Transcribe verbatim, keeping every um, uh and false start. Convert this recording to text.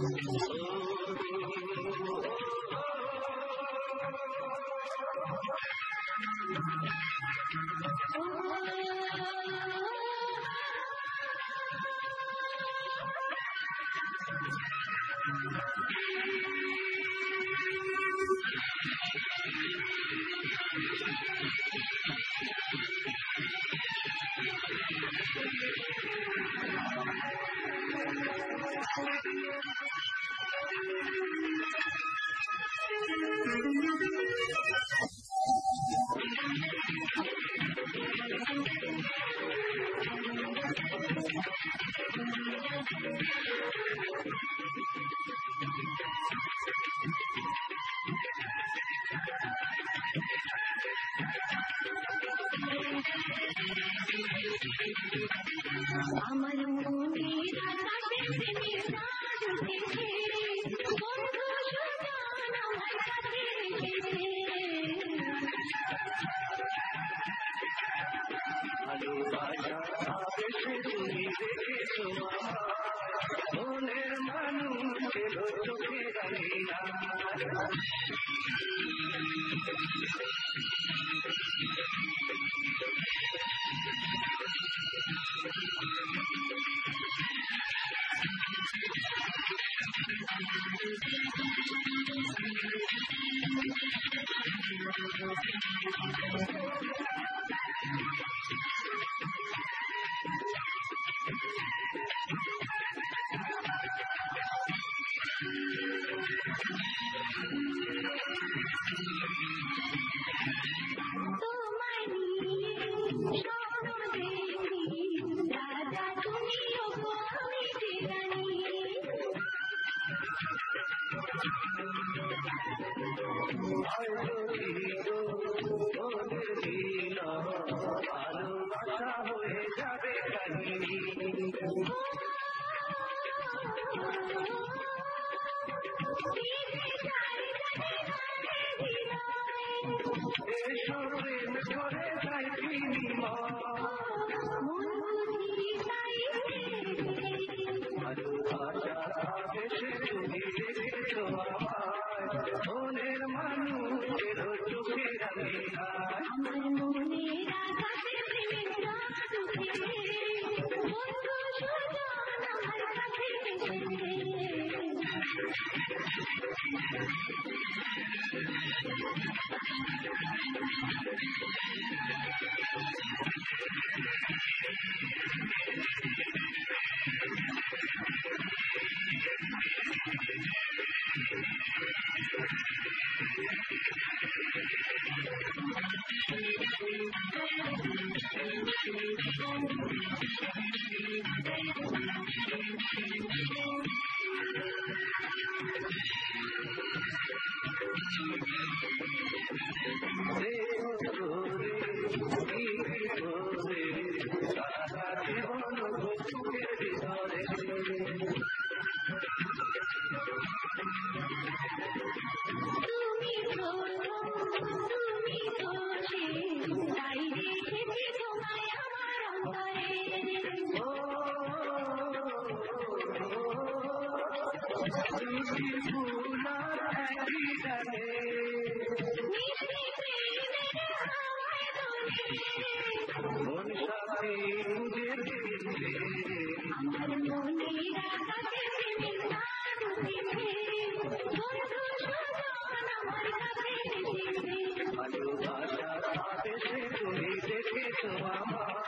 amar moner akase ভালোবাসা আবেশে তুমি দেখেছো মনের মানুষ এলো চোখে রাঙিয়া ভালোবাসা হয়ে যাবে কাহিনী এসো প্রেম করে যাই ভালোবাসা আবেশে তুমি দেখেছো আমায় মনের মানুষ এলো চোখে রাঙিয়া আমার মনের আকাশে প্রেমের গান উঠেছে বন্ধু সুজন আমার কাছে এসেছে ভালোবাসা আবেশে তুমি দেখেছো আমার